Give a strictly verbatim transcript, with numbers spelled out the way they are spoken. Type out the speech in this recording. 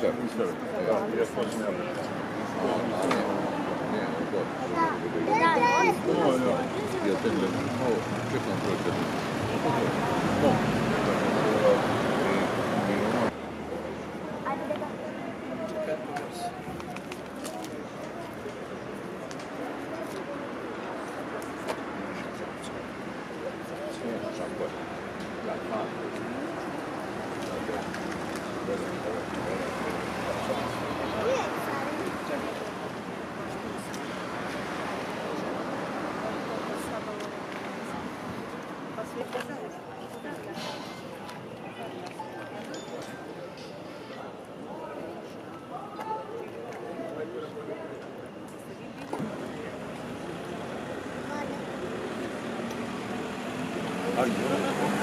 ustavi. Da, ja sam ne znam. Nie, no to... No, no. Ja ten lecę. No, czekam trochę. No. Allora.